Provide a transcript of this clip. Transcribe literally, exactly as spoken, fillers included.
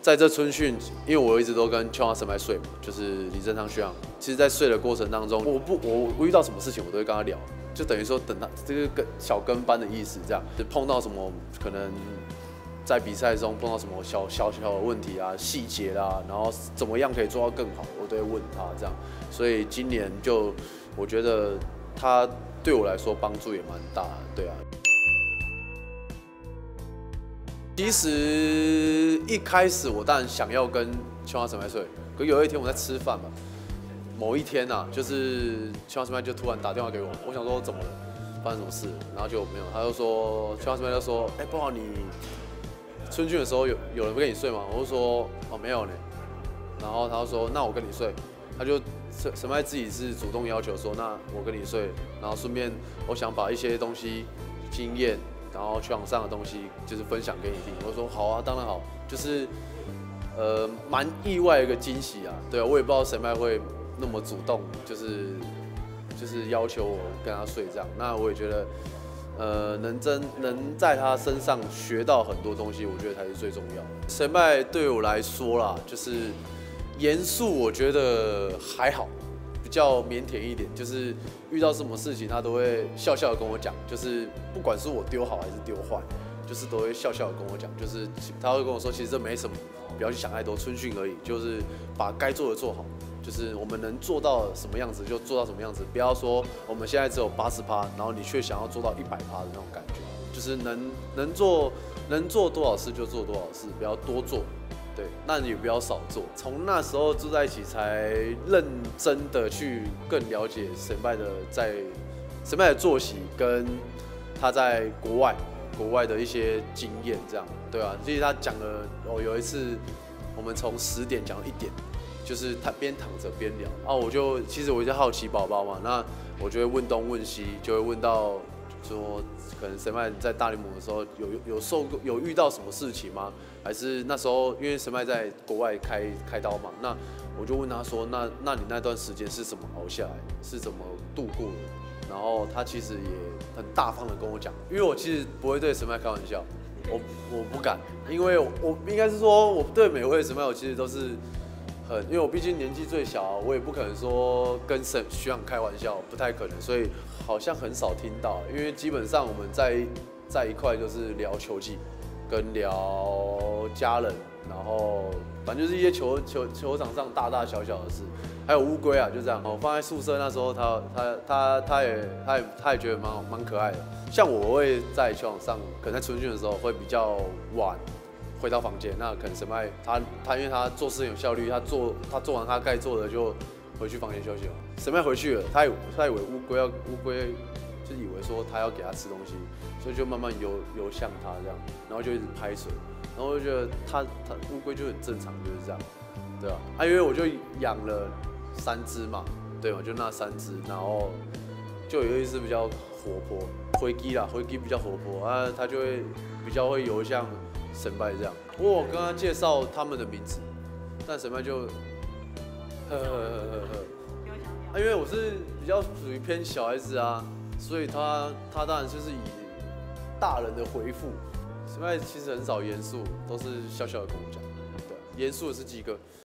在这春训，因为我一直都跟秋华神派睡嘛，就是李正昌学长。其实，在睡的过程当中，我不我我遇到什么事情，我都会跟他聊，就等于说等他这个跟小跟班的意思，这样就碰到什么可能在比赛中碰到什么小小小的问题啊、细节啦，然后怎么样可以做到更好，我都会问他这样。所以今年就我觉得他对我来说帮助也蛮大的，对啊。其实一开始我当然想要跟秋华神派睡，可有一天我在吃饭嘛，某一天啊，就是秋华神派就突然打电话给我，我想说怎么了，发生什么事，然后就没有，他就说秋华神派就说，哎、欸，不好，你春训的时候有有人不跟你睡吗？我就说哦没有呢，然后他就说那我跟你睡，他就神神派自己是主动要求说那我跟你睡，然后顺便我想把一些东西经验。然后球场上的东西就是分享给你听，我说好啊，当然好，就是呃蛮意外的一个惊喜啊，对啊，我也不知道神派会那么主动，就是就是要求我跟他睡这样，那我也觉得呃能真能在他身上学到很多东西，我觉得才是最重要的。神派对我来说啦，就是严肃，我觉得还好。比较腼腆一点，就是遇到什么事情他都会笑笑的跟我讲，就是不管是我丢好还是丢坏，就是都会笑笑的跟我讲，就是他会跟我说，其实这没什么，不要去想太多，春训而已，就是把该做的做好，就是我们能做到什么样子就做到什么样子，不要说我们现在只有八十趴，然后你却想要做到一百趴的那种感觉，就是能能做能做多少事就做多少事，不要多做。对，那你也不要少做。从那时候住在一起，才认真的去更了解神派的在神派的作息，跟他在国外国外的一些经验，这样对啊。其实他讲了哦，有一次我们从十点讲到一点，就是他边躺着边聊啊，我就其实我就好奇宝宝嘛，那我就会问东问西，就会问到说可能神派在大联盟的时候有有受过有遇到什么事情吗？还是那时候因为神派在国外开开刀嘛，那我就问他说，那那你那段时间是怎么熬下来，是怎么度过的？然后他其实也很大方的跟我讲，因为我其实不会对神派开玩笑，我我不敢，因为我应该是说我对每位神派我其实都是很，因为我毕竟年纪最小，我也不可能说跟神学长开玩笑，不太可能，所以好像很少听到，因为基本上我们在在一块就是聊球技。跟聊家人，然后反正就是一些球球球场上大大小小的事，还有乌龟啊，就这样。我放在宿舍那时候他，他他他也他也他也觉得蛮蛮可爱的。像我会在球场上，可能在春训的时候会比较晚回到房间，那可能神派他他因为他做事有效率，他做他做完他该做的就回去房间休息了。神派回去了，他以他以为乌龟要乌龟。就以为说他要给他吃东西，所以就慢慢游游向他这样，然后就一直拍水，然后我就觉得他他乌龟就很正常，就是这样，对吧？啊，因为我就养了三只嘛，对嘛，就那三只，然后就有一只比较活泼，灰鸡啦，灰鸡比较活泼啊，它就会比较会游向神派这样。我跟他介绍他们的名字，但神派就呵呵呵呵呵，啊，因为我是比较属于偏小孩子啊。所以他他当然就是以大人的回复，神派其实很少严肃，都是笑笑的跟我讲，对，严肃的是鸡哥。